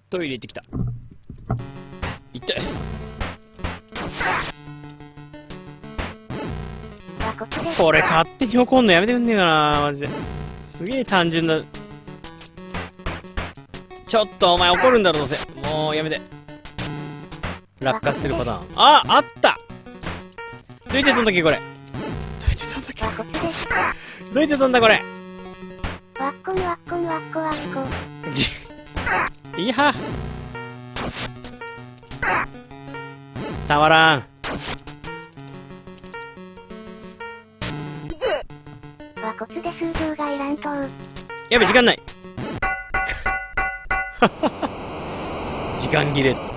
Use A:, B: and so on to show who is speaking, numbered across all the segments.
A: トイレ行ってきた。痛い。これ勝手に怒んのやめてくんねえかな、マジで。すげえ単純な。ちょっとお前怒るんだろ、どうせ。もうやめて。落下するパターン。あった。どうやって飛んだっけこれ。どうやって飛んだっけ。どうやって飛んだこれ。
B: ワッコンワッコンワッコワッコ。
A: いやたまらん。
B: 和骨で数秒がいらんと。
A: やべ、時間ない。時間切れ。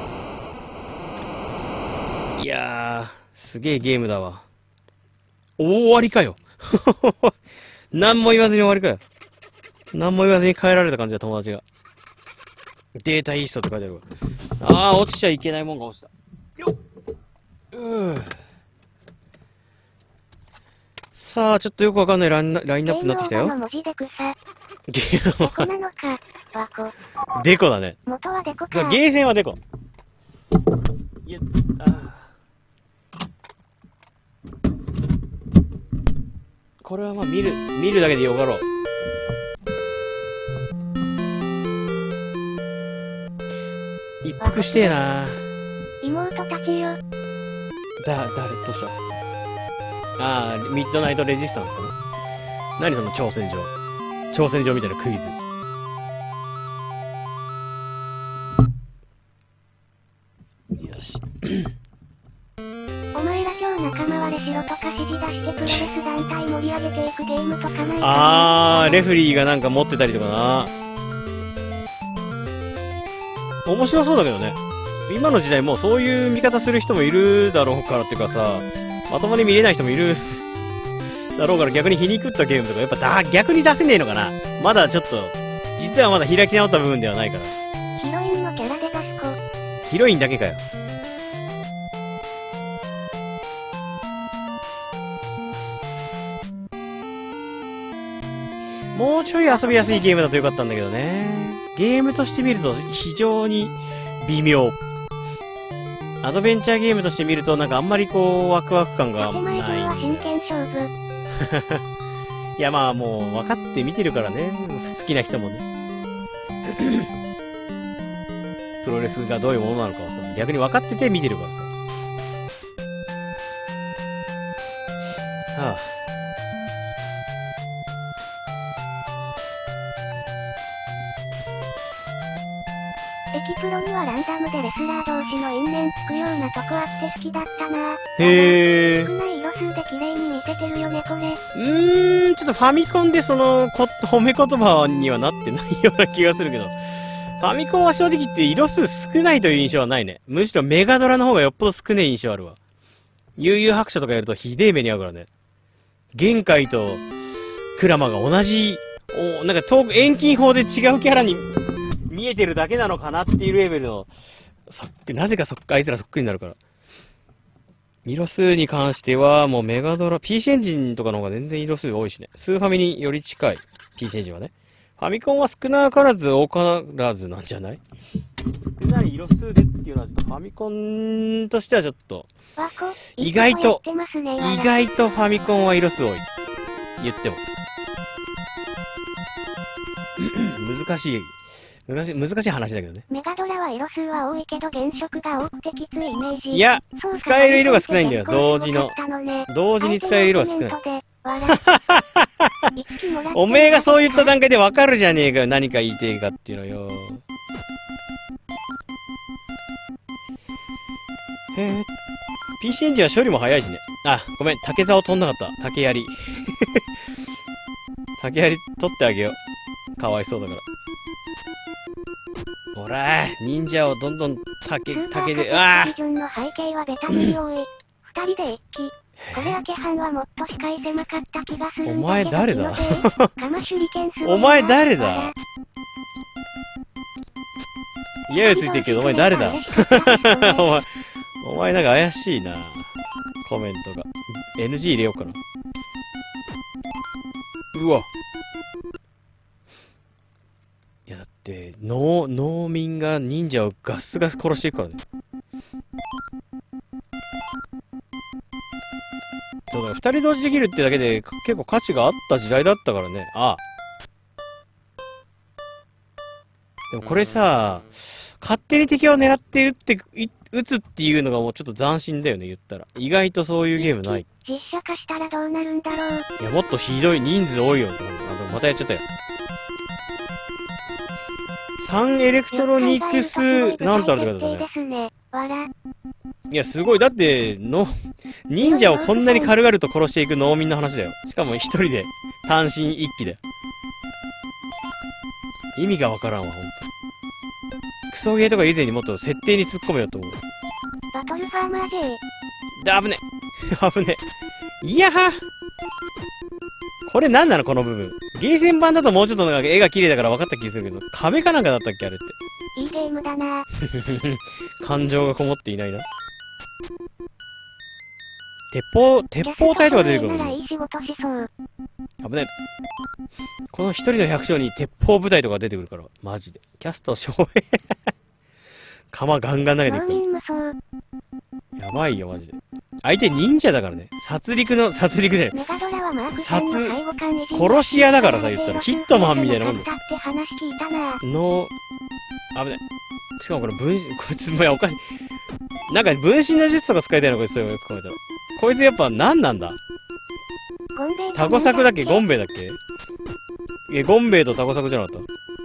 A: いやー、すげえゲームだわ。終わりかよ。何も言わずに終わりかよ。何も言わずに帰られた感じだ、友達が。データイーストって書いてあるわ。落ちちゃいけないもんが落ちた。よっ。さあ、ちょっとよくわかんないラインナップになってきたよ。
B: デコなのか、ワコ。
A: デコだね。
B: 元はデコか。
A: ゲーセンはデコ。いや、これはまあ見るだけでよかろう。一服してえな。
B: 妹たちよ。
A: 誰どうした。ミッドナイトレジスタンスかな。何その挑戦状みたいなクイズ。よし。
B: お前ら今日仲間割れしろとか指示出してプロレス団体盛り上げていくゲームとかないか。
A: レフリーがなんか持ってたりとかな。面白そうだけどね。今の時代もうそういう見方する人もいるだろうからっていうかさ、まともに見れない人もいるだろうから逆に皮肉ったゲームとかやっぱ逆に出せねえのかな。まだちょっと、実はまだ開き直った部分ではないから。
B: ヒロインのキャラで出す子。
A: ヒロインだけかよ。もうちょい遊びやすいゲームだとよかったんだけどね。ゲームとして見ると非常に微妙。アドベンチャーゲームとして見るとなんかあんまりこうワクワク感がない。
B: 真剣勝負。
A: いやまあもう分かって見てるからね。好きな人もね。プロレスがどういうものなのかをさ、逆に分かってて見てるからさ。はあ。
B: エキプロにはランダムでレスラー同士の因縁つくようなとこあって好きだったな。
A: へー。
B: 少ない色数で綺麗に見せてるよねこれ。
A: ちょっとファミコンでその褒め言葉にはなってないような気がするけど。ファミコンは正直言って色数少ないという印象はないね。むしろメガドラの方がよっぽど少ない印象あるわ。悠々白書とかやるとひでえ目に遭うからね。玄海とクラマが同じ、なんか遠近法で違うキャラに見えてるだけなのかなっていうレベルの、なぜかあいつらそっくりになるから。色数に関しては、もうメガドラ、PC エンジンとかの方が全然色数多いしね。スーファミにより近い。PC エンジンはね。ファミコンは少なからず多からずなんじゃない？少ない色数でっていうのはちょっとファミコンとしてはちょっと、意外とファミコンは色数多い。言っても。難しい話だけどね。
B: メガドラは色数は多いけど原色が多くてきついイメージ。
A: いや、使える色が少ないんだよ。同時に使える色が少ない。おめえがそう言った段階でわかるじゃねえかよ。何か言いてえかっていうのよ。PC エンジンは処理も早いしね。ごめん。竹竿飛んなかった。竹槍。竹槍取ってあげよう。かわいそうだから。ほら忍者をどんどん竹で、
B: 基準の背景はベタに多い。二人で一気。これ明け半はもっと視界狭かった気がするんだけど。
A: お前誰だ
B: お前誰だ
A: いやついてるけど、お前誰だお前なんか怪しいな。コメントが。NG 入れようかな。うわ。いやだって、 て、農民が忍者をガスガス殺していくからね。そうだ、二人同時できるってだけで結構価値があった時代だったからね。ああ。でもこれさ、勝手に敵を狙って撃つっていうのがもうちょっと斬新だよね、言ったら。意外とそういうゲームない。
B: 実写化したらどうなるんだろう。
A: いや、もっとひどい人数多いよ。でもまたやっちゃったよ。サンエレクトロニクス、なんたらって書いてあったね。いや、すごい。だって、忍者をこんなに軽々と殺していく農民の話だよ。しかも一人で、単身一騎で。意味がわからんわ、ほんと。クソゲーとか以前にもっと設定に突っ込めよと思う。
B: バトルファーマー J。
A: 危ね。危ね。いやは。これ何なのこの部分。ゲーセン版だともうちょっとなんか絵が綺麗だから分かった気するけど、壁かなんかだったっけあれって。
B: いいゲームだな。
A: 感情がこもっていないな。鉄砲隊とか出てくるもんね。危ない。この一人の百姓に鉄砲部隊とか出てくるから、マジで。キャスト照明。弾ガンガン投げていくから。やばいよ、マジで。相手忍者だからね。殺戮じゃない。殺し屋だからさ、言ったら。ヒットマンみたいなもんだ。危ない。しかもこれこいつもやおかしい。なんか分身の術とか使いたいのこいつよく考えたら。こいつやっぱ何なんだタコ作だっけゴンベイだっけゴンベイとタコ作じゃなかった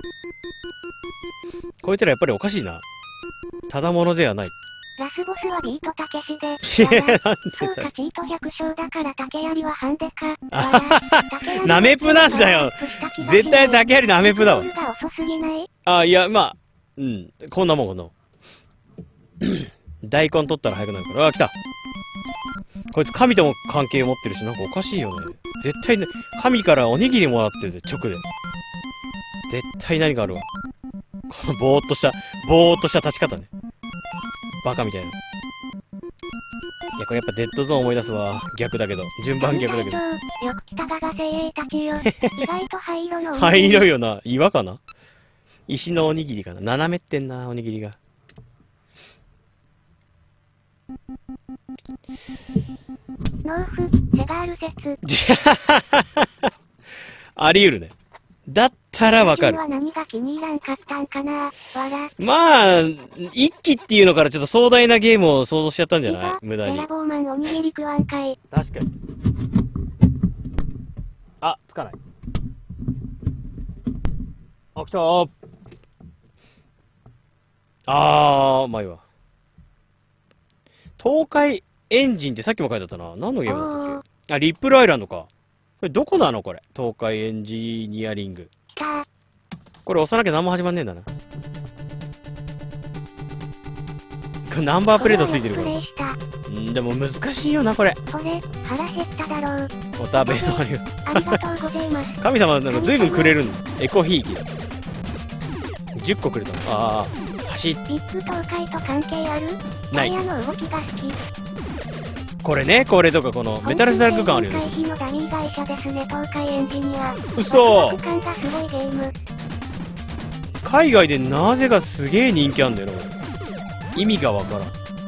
A: こいつらやっぱりおかしいな。ただものではない。
B: ラスボスはビートたけしで。なんでそうか、チート百姓だから竹槍はハンデか。
A: ナメプなんだよ。絶対竹槍ナメプだわ。あ、いや、まあ、うん。こんなもん、こんなもん。大根取ったら早くなるから。あ、来た。こいつ神とも関係を持ってるし、なんかおかしいよね。絶対ね、神からおにぎりもらってるぜ、直で。絶対何かあるわ。このぼーっとした立ち方ね。バカみたいな。いや、これやっぱデッドゾーン思い出すわ。逆だけど。順番逆だけど。
B: よく来たがが精鋭たちよ。意外と灰色の。
A: 灰色よな。岩かな石のおにぎりかな。斜めってんな、おにぎりが。
B: ノーフ、セガール説。
A: あり得るね。だったらわかる。
B: 何が気に入らんかったんかな。
A: まあ、一機っていうのからちょっと壮大なゲームを想像しちゃったんじゃない無駄に。
B: ベラボーマンおにぎり食わんかい。
A: 確かに。あ、つかない。あ、来たー。まあいいわ。東海エンジンってさっきも書いてあったな。何のゲームだったっけリップルアイランドか。これどこなのこれ。東海エンジニアリング。これ押さなきゃ何も始まんねえんだな。これナンバープレートついてるから。でも難しいよな、これ。
B: これ、腹減っただろう。
A: お食べのありがとう。
B: ありがとうございます。
A: 神様なんか随分くれるんだ。エコひいきだ。10個くれたの。ああ、走っ。
B: ビッグ東海と関係ある
A: ない。
B: タイヤの動きが好き。
A: これね、これとかこのメタルスラッグ感あるよね。
B: 東海のダミー会社ですね、東海エンジニア。
A: 嘘。
B: 感がすごいゲーム。
A: 海外でなぜかすげえ人気あんだよな、これ。意味がわからん。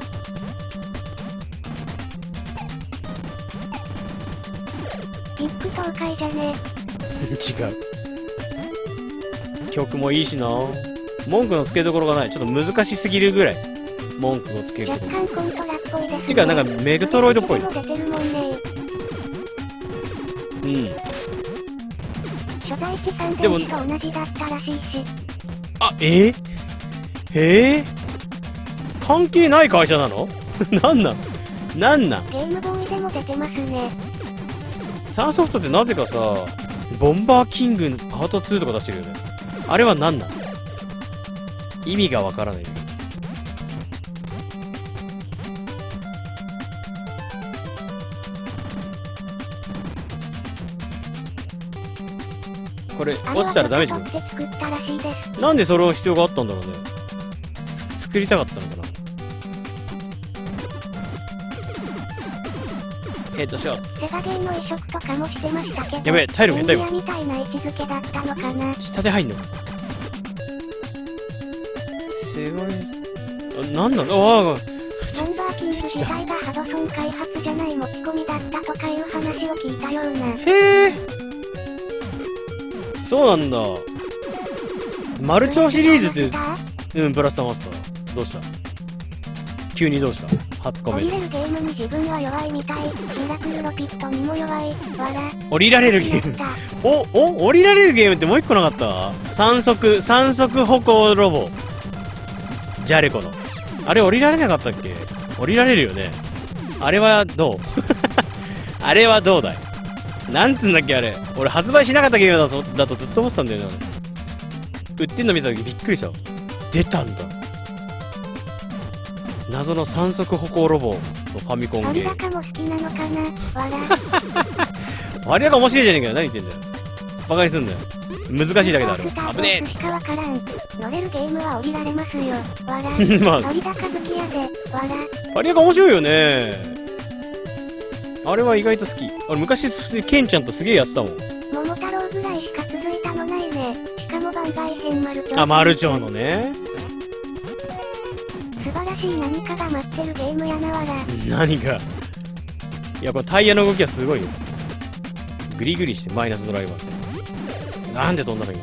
B: ビッグ東海じゃね。
A: 違う。曲もいいしな。文句のつけどころがない。ちょっと難しすぎるぐらい。文句をつけるところ。
B: 若干コントラっぽいですね。
A: てか、なんかメグトロイドっぽいな。
B: 出てるもんね。
A: うん。
B: 所在地3電池と同じだったらしいし。
A: あ、関係ない会社なのなんなん
B: ゲームボーイでも出てますね。
A: サンソフトってなぜかさ、ボンバーキングパート2とか出してるよね。あれは何なん意味がわからない。これ落ちたらダメージくる。なんでそれを必要があったんだろうね。作りたかったのかな。しよう。
B: セガゲーの移植とかもしてましたけど。
A: やべえ、体力減った今。
B: みたいな位置づけだったのかな。
A: 下で入んのすごい。なんだああ。
B: ナンバーキング自体がハドソン開発じゃない持ち込みだったとかいう話を聞いたような。
A: へえ。そうなんだ。マルチョウシリーズって、うん、ブラスターマスター。どうした急にどうした初コメント。
B: 降りれるゲームに自分は弱いみたい。ミラクルロピットにも弱い。わら。
A: 降りられるゲーム。降りられるゲームってもう一個なかった三足歩行ロボ。ジャレコの。あれ降りられなかったっけ降りられるよね。あれはどうあれはどうだいなんつうんだっけあれ。俺発売しなかったゲームだとずっと思ってたんだよね。売ってんの見た時びっくりした。出たんだ。謎の三足歩行ロボのファミコンゲーム。
B: 割高も好きなのかなわら。
A: 割高面白いじゃねえかよ。何言ってんだよ。バカにすんだよ。難しいだけだろ。危ねえ。
B: しかわからん。乗れるゲームは降りられますよ。わら。
A: まあ、
B: 割高好きやで。わら。
A: 割高面白いよね。あれは意外と好き。俺昔、ケンちゃんとすげえやってたもん。
B: 桃太郎ぐらいしか続いたのないね。しかも番外編マルチョウ。
A: あ、マルチョウのね。
B: 素晴らしい何かが待ってるゲームやなわら。
A: 何か。いや、これタイヤの動きはすごいよ。グリグリしてマイナスドライバー。なんで飛んだの今。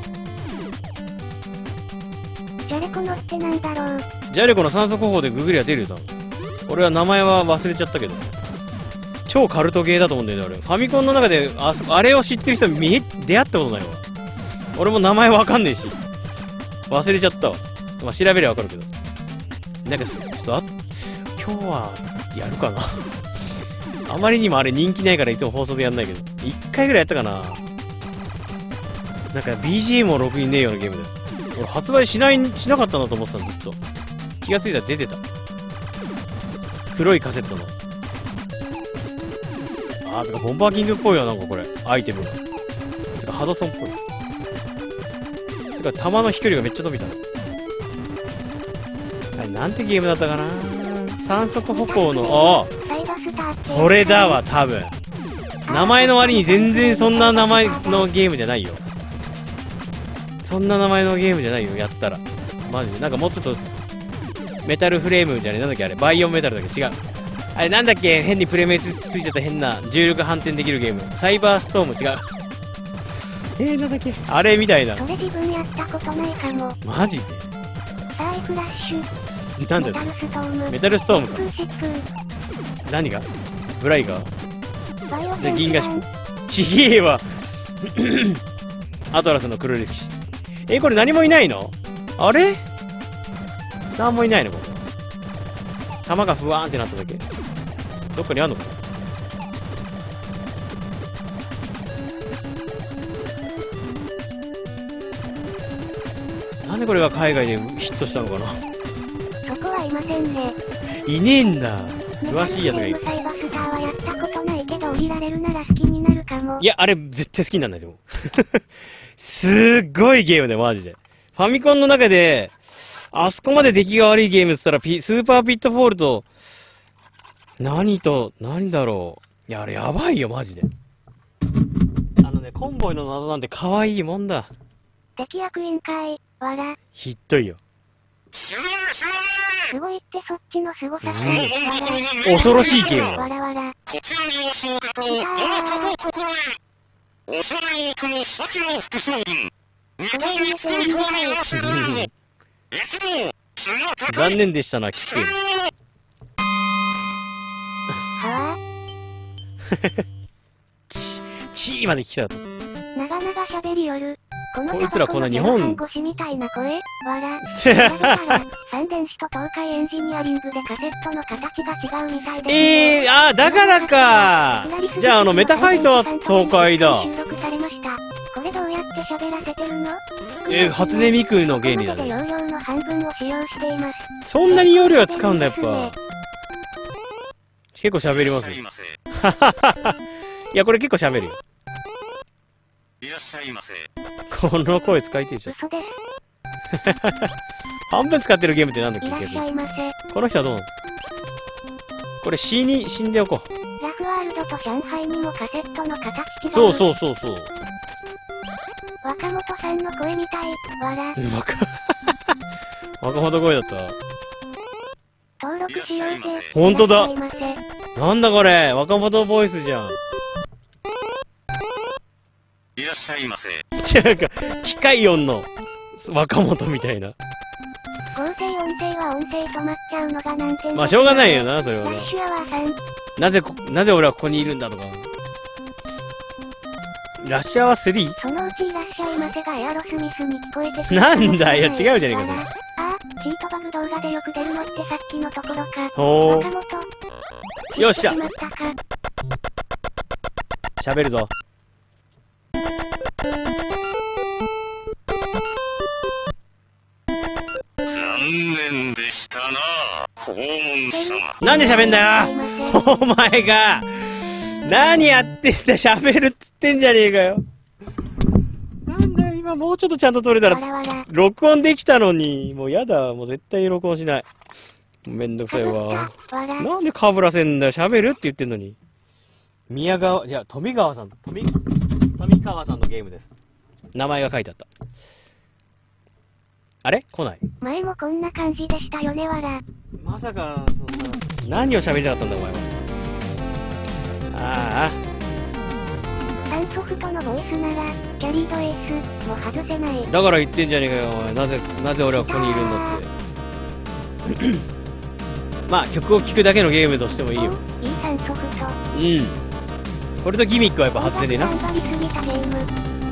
B: ジャレコ乗ってなんだろう。
A: ジャレコの三足歩行でググリは出るよ、多分。俺は名前は忘れちゃったけど。超カルトゲーだと思うんだよね、俺。ファミコンの中で、あれを知ってる人出会ったことないわ。俺も名前わかんねえし。忘れちゃったわ。まあ、調べりゃわかるけど。なんかちょっと今日は、やるかな。あまりにもあれ人気ないからいつも放送でやんないけど。1回ぐらいやったかな。なんか BGM もろくにねえようなゲームだよ。俺発売しなかったなと思ってたの、ずっと。気がついたら出てた。黒いカセットの。てかボンバーキングっぽいわ、なんかこれ。アイテムが。てかハドソンっぽい。てか弾の飛距離がめっちゃ伸びたの。あれ、なんてゲームだったかな。三足歩行の、それだわ、多分。名前の割に全然そんな名前のゲームじゃないよ。そんな名前のゲームじゃないよ、やったら。マジで。なんかもうちょっと、メタルフレームじゃねえ、なんだっけあれ、バイオンメタルだっけ違う。あれなんだっけ変にプレメついちゃった変な重力反転できるゲーム。サイバーストーム違う。なんだっけあれみたいな。
B: それ自分やったことないかも。
A: マジで
B: サイフラッシュ。
A: なんだよメタルストームか。何がブライガー銀河式ちげえわ。アトラスの黒歴史。これ何もいないのあれ何もいないのこれ。弾がふわーんってなっただけ。どっかにあんのかな。なんでこれが海外でヒットしたのかな。
B: そこはいませんね。
A: いねえんだ。詳しいやつがいる。
B: サイバスターはやったことないけど降りられるなら好きになるかも。
A: いや、あれ絶対好きになんないと思う。すっごいゲームだよ、マジで。ファミコンの中で、あそこまで出来が悪いゲームって言ったら、スーパーピットフォールと、何だろう。いや、あれやばいよ、マジで。コンボイの謎なんて可愛いもんだ。
B: 敵役員会、わら。
A: ひっどいよ。
B: すごいってそっちの凄さ。
A: 恐ろしいゲーム。
B: わらわら。
C: こちらにおそうかと、どなたと心得。恐れ多くの先の副将軍。二刀に作り込まれやらせられるぞ。一同、
A: 残念でしたな、キック。
B: はぁ
A: チーまで聞きたかった。
B: 長々喋りよる。
A: こいつらこの日本。
B: 看護師みたいな声。わら。三電子と東海エンジニアリングでカセットの形が違うみたいです。
A: だからか。じゃあメタファイトは東海だ。
B: 収録されました。これどうやって喋らせてるの？
A: 初音ミクの原理だね。
B: 容量の半分を使用しています。
A: そんなに容量は使うんだ、やっぱ。結構喋りますよ。いや、これ結構喋るよ。
C: いらっしゃいませ。
A: この声使いてえじゃん。
B: 嘘です。
A: 半分使ってるゲームってなんだっけ、
B: いらっしゃいませ。
A: この人はどうなの？これ死んでおこ
B: ラフワールドと上海にもカセットの形違う。
A: そう。
B: 若本さんの声みたい。わら。
A: 若本声だった。
B: 登録しようぜ。
A: ほんとだ
B: いらっしゃいませ。
A: なんだこれ、若本ボイスじゃん。
C: いらっしゃいませ。
A: なんか、機械音の若本みたいな。
B: 合成音声は音声止まっちゃうのが難点。
A: まあしょうがないよな、それはな。
B: ラッシュアワーさん。
A: なぜ俺はここにいるんだとか。ラッシュアワー 3？
B: そのうちいらっしゃいませがエアロスミスに聞こえてくる。
A: なんだ、いや違うじゃねえか、それ。
B: ああ、チートバグ動画でよく出るのってさっきのところか。
A: ほ
B: 若本。
A: ー。よっしゃ
B: 知ってしまったか。
A: 喋るぞ。
C: 残念でしたな、黄門様。
A: なんで喋んだよお前が何やってんだ、喋るっつってんじゃねえかよ。なんだよ、今もうちょっとちゃんと撮れたら、
B: わらわら。
A: 録音できたのに。もうやだ、もう絶対録音しない。めんどくさいわ。
B: わら。
A: なんでかぶらせんだよ、喋るって言ってんのに。富川さんのゲームです。名前が書いてあった。あれ来ない。
B: 前もこんな感じでしたよね、わら。
A: まさか、何を喋りたかったんだ、お前は。ああ。
B: サンソフトのボイスなら、キャリードエースも外せない。
A: だから言ってんじゃねえかよ、お前。なぜ俺はここにいるんだって。まあ、曲を聴くだけのゲームとしてもいいよ。
B: いいサンソフト。
A: うん。これとギミックはやっぱ外せねえな。
B: 頑張りすぎたゲーム。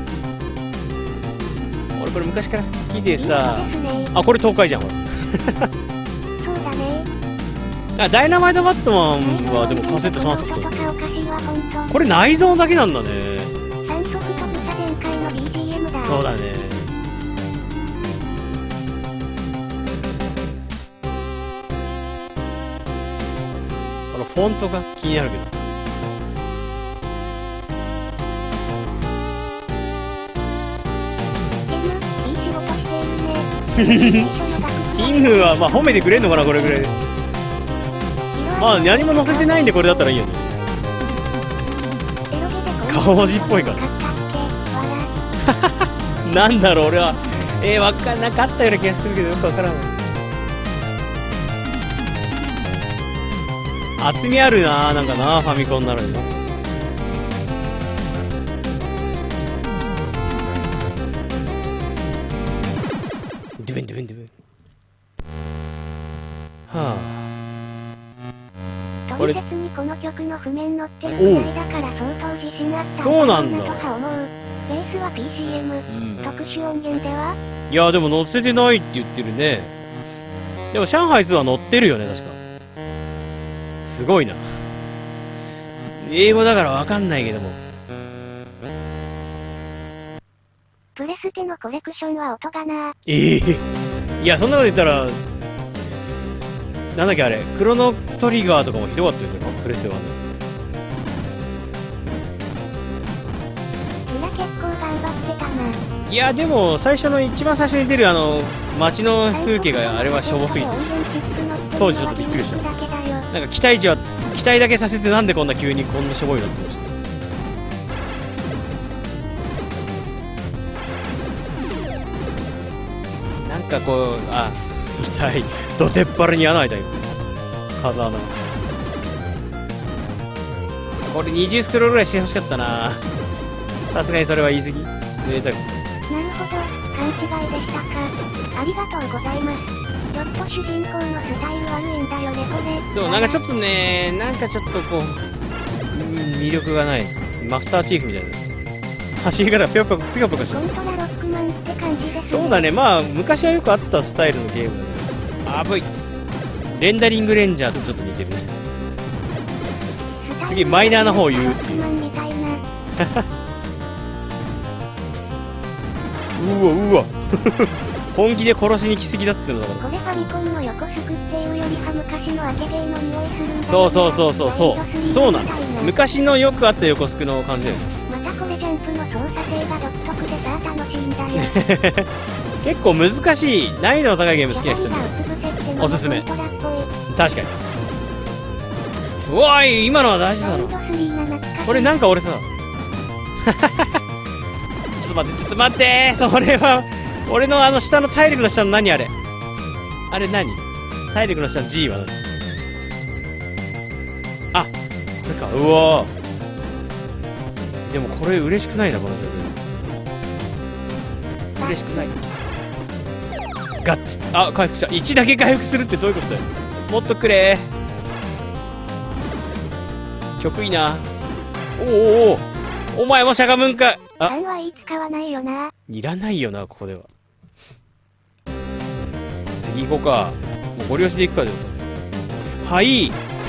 A: 俺これ昔から好きでさ。
B: いいですね。
A: あ、これ東海じゃん、ほら。
B: そうだね。
A: あ、ダイナマイトバットマンはでもカセット3足と。これ内蔵だけなんだね。
B: サンソフトブサ全開の BGM だ。
A: そうだね。このフォントが気になるけど。
B: いい仕事しているね。
A: ティングはまあ褒めてくれんのかな、これぐらいで。まあ何も載せてないんでこれだったらいいよね。顔文字っぽいから。なんだろう、俺は。わかんなかったような気がするけど、よくわからない。厚みあるな、なんかな、ファミコンなのにな。ドゥブンドゥブンドゥブン。はあ。
B: 取説にこの曲の譜面載ってるくらいだから相当自信あった
A: そうなんだ。
B: とか思う。ベースは PCM、特殊音源では。
A: いやでも載せてないって言ってるね。でも上海図は載ってるよね、確か。すごいな。英語だからわかんないけども。
B: プレステのコレクションは音がな。
A: いや、そんなこと言ったら、なんだっけあれ、クロノトリガーとかもひどかったよね、プレステはね。
B: みんな結構頑張ってたな。
A: いや、でも、一番最初に出る街の風景があれはしょぼすぎて。当時ちょっとびっくりした。なんか期待だけさせてなんでこんな急にこんなしょぼいのってました。なんかこう、痛い。どてっぱらに穴開いたよ。風穴。これ20スクロールぐらいしてほしかったな。さすがにそれは言い過ぎ。贅沢。
B: なるほど、勘違いでしたか。ありがとうございます。ちょっと主人公のスタイル悪いんだよね、これ。
A: そう、なんかちょっとね、こう、魅力がない。マスターチーフみたいな。走り方がピカピカしてる。
B: 本当だ、ロックマンって感じですね。
A: そうだね、まあ、昔はよくあったスタイルのゲームだね。あぶい。レンダリングレンジャーとちょっと似てるね。すげえマイナーな方を言うっていう。うわ本気で殺しに来すぎだっつうのだから。
B: これファミコンの横スクっていうよりは昔のアケゲーの匂いするんだよね。
A: そうなの。昔のよくあった横スクの感じだよね。
B: またこれジャンプの操作性が独特でさ、楽しいんだよ。
A: 結構難しい、難易度の高いゲーム好きな人におすすめ。確かに。うわい、今のは大丈夫なの？これなんか俺さちょっと待って、それは俺の下の体力の下の何あれ。 あれ何？体力の下の G は何？あ、これか。うわー。でもこれ嬉しくないな、この状況。嬉しくない。ガッツ。あ、回復した。1だけ回復するってどういうことだよ。もっとくれー。曲いいな。おおおお前もしゃがむんか。あ、
B: 3はい使わないよな。
A: いらないよな、ここでは。次行こうか。もうご利用しで行くかです。はい。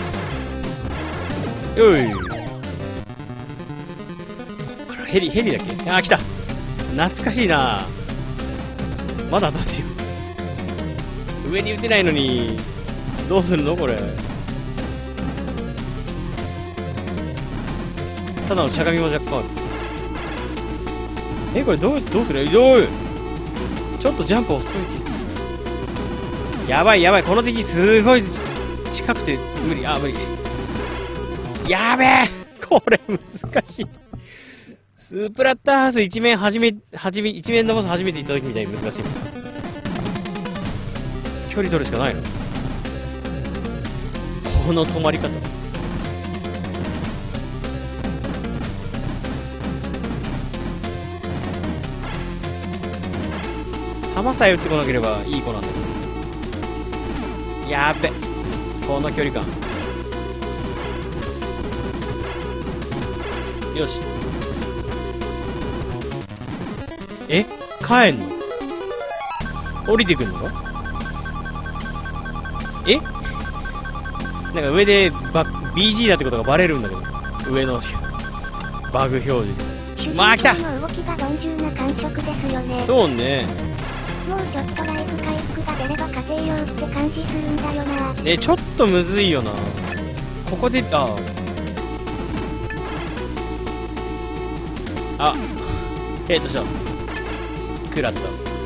A: よい。ヘリだっけ？あ、来た。懐かしいな。まだ当たってよ。上に撃てないのに、どうするのこれ。ただのしゃがみも若干ある。これどうする？ちょっとジャンプ遅い気する。やばい、この敵すごい近くて無理。あ、無理。やべえ、これ難しい。スープラッターハウス一面のボス初めて行った時みたいに難しい。距離取るしかないの。この止まり方。弾さえ撃ってこなければいい子なんだけど。やっべ、この距離感。よし。帰んの？降りてくんのか？なんか上でBG だってことがバレるんだけど、上のバグ表示。まあ来た。
B: 動きが鈍重な感触ですよね。
A: そうね。
B: もうちょっとライフ回復が出れば家庭用って感じするんだよな。
A: ね、ちょっとむずいよな。ここで、ヘッドショット食らった。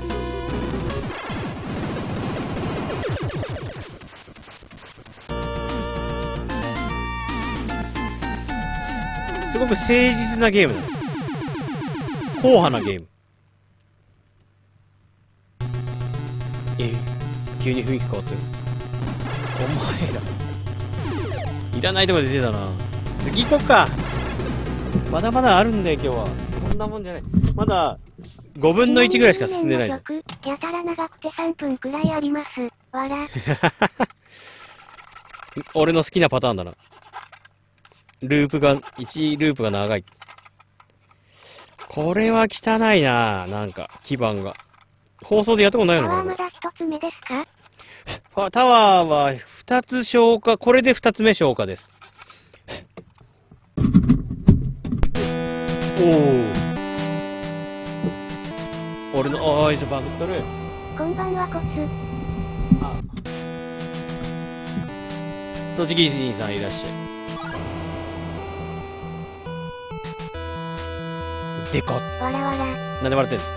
A: すごく誠実なゲームだ。硬派なゲーム。急に雰囲気変わってる。お前らいらないとこで出たな。次行こっか。まだまだあるんだよ今日は。こんなもんじゃない。まだ5分の1ぐらいしか進んでないぞ。
B: やたら長くて3分くらいあります。わら。
A: 俺の好きなパターンだな。1ループが長い。これは汚いな。なんか基盤が。放送でやったことないのかな。
B: まだ1つ目ですか？
A: タワーは2つ消化。これで2つ目消化です。俺のバグっとる。
B: こんばんはコツ。
A: 栃木人さんいらっしゃい。でかっ。
B: わらわら。
A: なんで笑ってんの？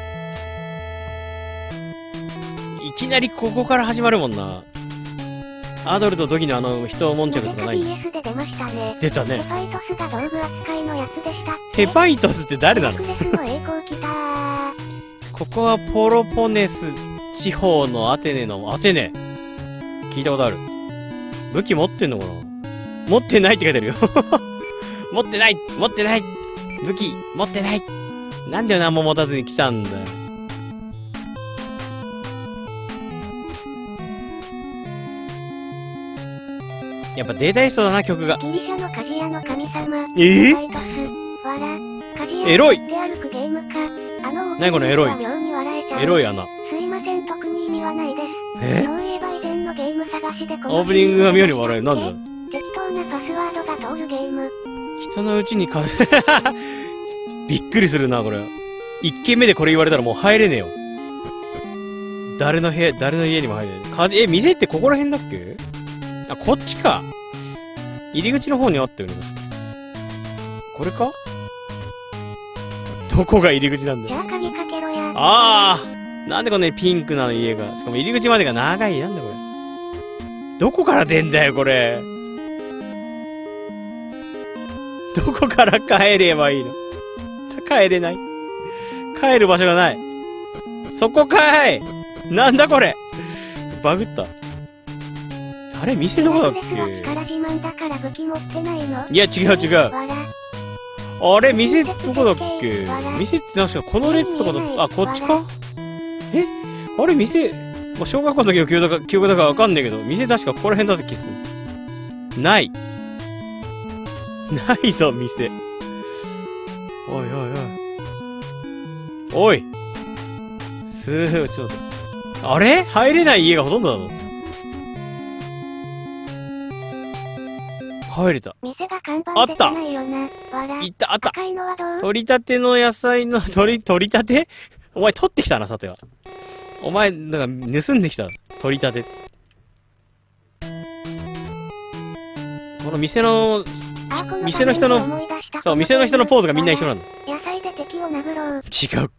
A: いきなりここから始まるもんな。アドルとドギの人を悶着とかない。
B: BS で出ましたね。
A: 出たね。
B: ヘパイトスが道具扱いのやつでしたっけ？
A: ヘパイトスって誰なの？
B: クレスの栄光来たー。
A: ここはポロポネス地方のアテネ。聞いたことある。武器持ってんのかな？持ってないって書いてあるよ。持ってない武器持ってない。なんで何も持たずに来たんだ。やっぱデータリストだな、曲が。
B: ギリシャの鍛冶屋の神様。
A: え
B: ヘパイトス。わら。鍛冶屋
A: エロい。
B: って歩くゲームか。
A: 何このエロい。
B: 妙に笑えちゃう。
A: エロい穴。
B: すいません、特に意味はないです。そういえば以前のゲーム探しでこの
A: オープニングが妙に笑える。なんでだ？
B: 適当なパスワードが通るゲーム。
A: 人のうちにびっくりするな、これ。1軒目でこれ言われたらもう入れねえよ。誰の家にも入れねえ。店ってここら辺だっけ？あ、こっちか。入り口の方にあったよね。これか？どこが入り口なんだよ。
B: じゃあ鍵かけろや。
A: なんでこんなにピンクなの家が。しかも入り口までが長い。なんだこれ。どこから出んだよ、これ。どこから帰ればいいの？帰れない。帰る場所がない。そこかい。なんだこれ。 バグった。あれ店どこだっけ？
B: 力自慢だから武器持ってないの？
A: いや、違う違う。
B: わら。
A: あれ店どこだっけ？店って確かこの列とかだ、あ、こっちか？え？あれ店、もう小学校の時の記憶だからわかんねえけど、店確かここら辺だった気する。ない。ないぞ、店。おいおいおい。おい。ちょっと待って。あれ？入れない家がほとんどだぞ。入れた。
B: 店が看板出てないよな。わら。
A: いった、あった。
B: 赤いのはどう？
A: 取り立ての野菜の、取り立て？お前取ってきたな、さては。お前、なんか盗んできた。取り立て。この店の人の、そう、店の人のポーズがみんな一緒なんだ。
B: 野菜で敵を殴ろう。
A: 違う。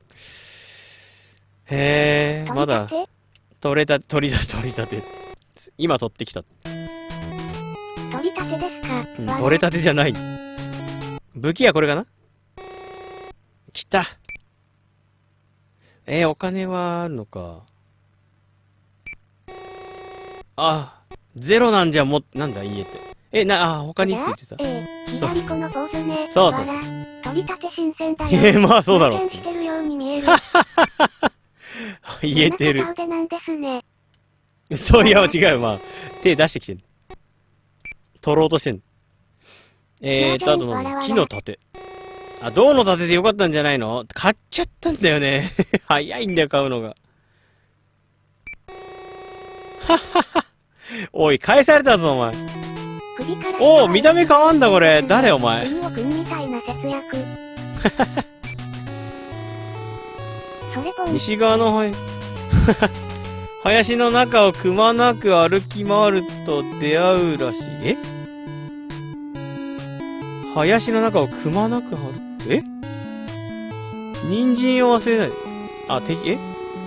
A: へえ、まだ、取り立て。今取ってきた。
B: 取り立てですか？
A: うん、取れ立てじゃない。武器はこれかな？来た。お金はあるのか。あ、ゼロなんじゃなんだ家って。他にって言ってた。
B: 左このポーズね。
A: そう。
B: 取り立て新鮮だよ。
A: まあそうだろう。
B: してるように見える。
A: 言えてる。
B: 腕なんですね。
A: そういや、違うよ、まあ。手出してきてん。取ろうとしてん。あとの、木の盾。あ、銅の盾でよかったんじゃないの？買っちゃったんだよね。早いんだよ、買うのが。はっはっは。おい、返されたぞ、お前。おお、見た目変わんだ、これ。誰、お前。西側の林の中をくまなく歩き回ると出会うらしい。林の中をくまなく歩く。人参を忘れない。あ、敵、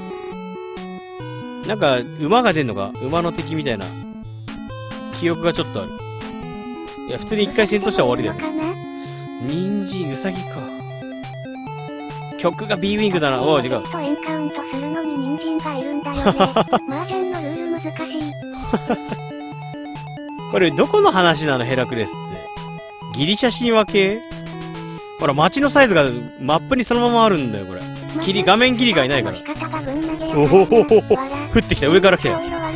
A: なんか、馬が出んのか？馬の敵みたいな。記憶がちょっとある。いや、普通に一回戦闘したら終わりだよ。人参、ウサギか。曲が B ウィングだな。おう、違う。
B: エンカウントするのに人参がいるんだよね。麻雀のルール難しい。
A: これ、どこの話なの、ヘラクレスって。ギリシャ神話系？ほら、街のサイズがマップにそのままあるんだよ、これ。画面切りがいないから。おほほほほ。降ってきた、上から来たよ。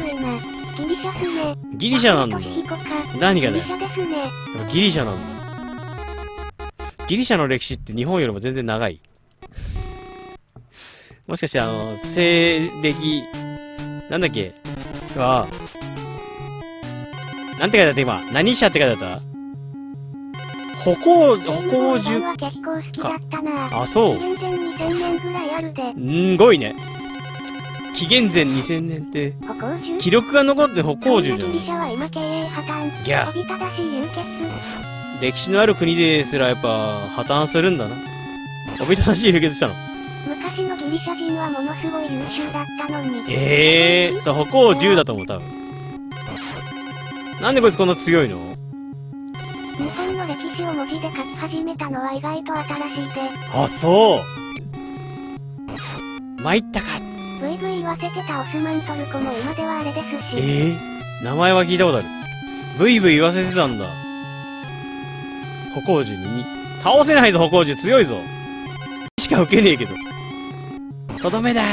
A: ギリシャなんだ。何がだよ。ギリシャなんだ。ギリシャの歴史って日本よりも全然長い。もしかして西暦、なんだっけなんて書いてあった今。何社って書いてあった？歩行樹か。あ、そう。すごいね。紀元前2000年って、記録が残って歩行樹じゃん。ギャ。歴史のある国ですらやっぱ破綻するんだな。おびただしい流血したの。
B: 昔のギリシャ人はものすごい優秀だったのに。
A: そう、歩行10だと思う、多分。なんでこいつこんな強いの？
B: 日本の歴史を文字で書き始めたのは意外と新しいで。
A: あ、そう。参ったか。
B: ブイブイ言わせてたオスマントルコも今ではあれですし。
A: 名前は聞いたことある。ブイブイ言わせてたんだ。歩行樹に倒せないぞ、歩行樹強いぞ。しか受けねえけど。とどめだ。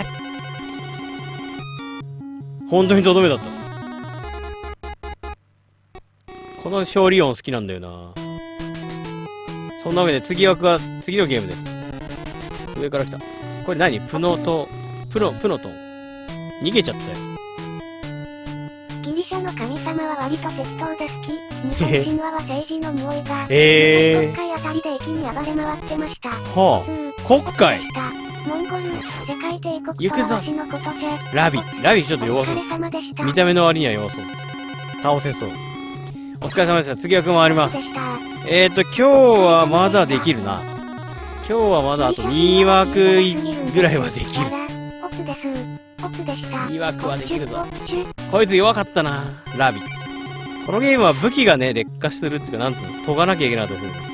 A: 本当にとどめだった。この勝利音好きなんだよな。そんなわけで次のゲームです。上から来た。これ何？プノトン。逃げちゃったよ。
B: ギリシャの神様は割と適当で好き。日本神話は政治の匂いが。国会あたりで駅に暴れ回ってました。
A: 国会
B: モンゴル、世界帝国と私のことじゃ。
A: ラビちょっと弱そう。見た目の割には弱そう。倒せそう。お疲れ様でした。次は回ります。今日はまだできるな。今日はまだあと2枠ぐらいはできる。2枠はできるぞ。こいつ弱かったな、ラビ。このゲームは武器がね、劣化するっていうか、なんつうの、研がなきゃいけなかったりする。